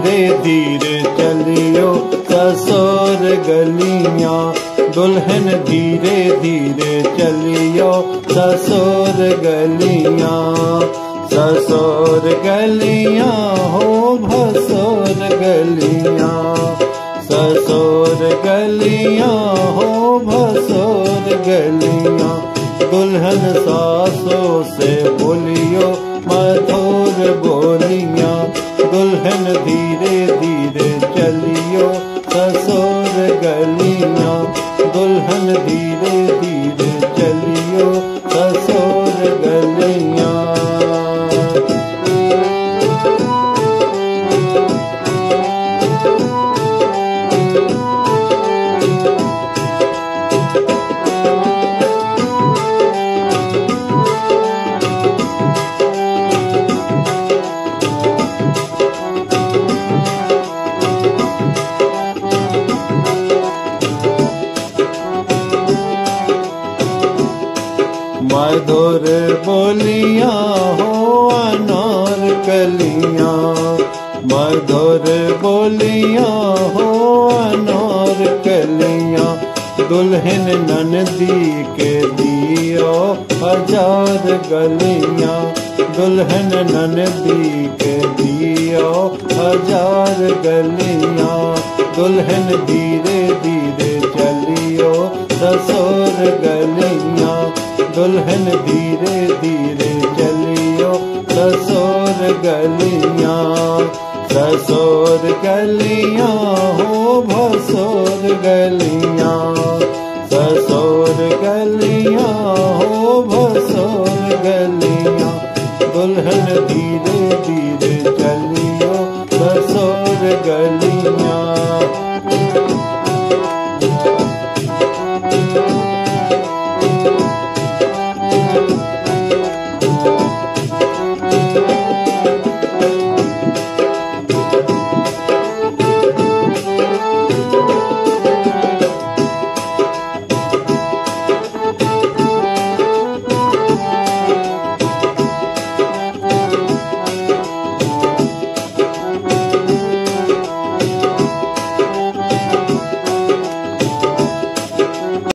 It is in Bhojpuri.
धीरे धीरे चलियो ससुर गलियां, दुल्हन धीरे धीरे चलियो ससुर गलियां। ससुर गलियां हो भसुर गलियां, ससुर गलियां हो भसुर गलियां। दुल्हन सासों से बोलियो मधुर बोलियां, दुल्हन धीरे धीरे चलियो ससुर गलियां, दुल्हन धीरे धीरे चलियो ससुर गलियां। मधुर बोलियां हो अनार कलियां, मधुर बोलियां हो अनार कलियां। दुल्हन ननदी के दियो हजार गलियां, दुल्हन ननदी के दियो हजार गलियां। दुल्हन धीरे धीरे चलियो ससुर गलियां, दुल्हन धीरे धीरे चलियो ससुर गलियां। ससुर गलियां हो भसुर गलियां, ससुर गलियां हो भसुर गलियां। दुल्हन धीरे धीरे चलियो ससुर गलियां।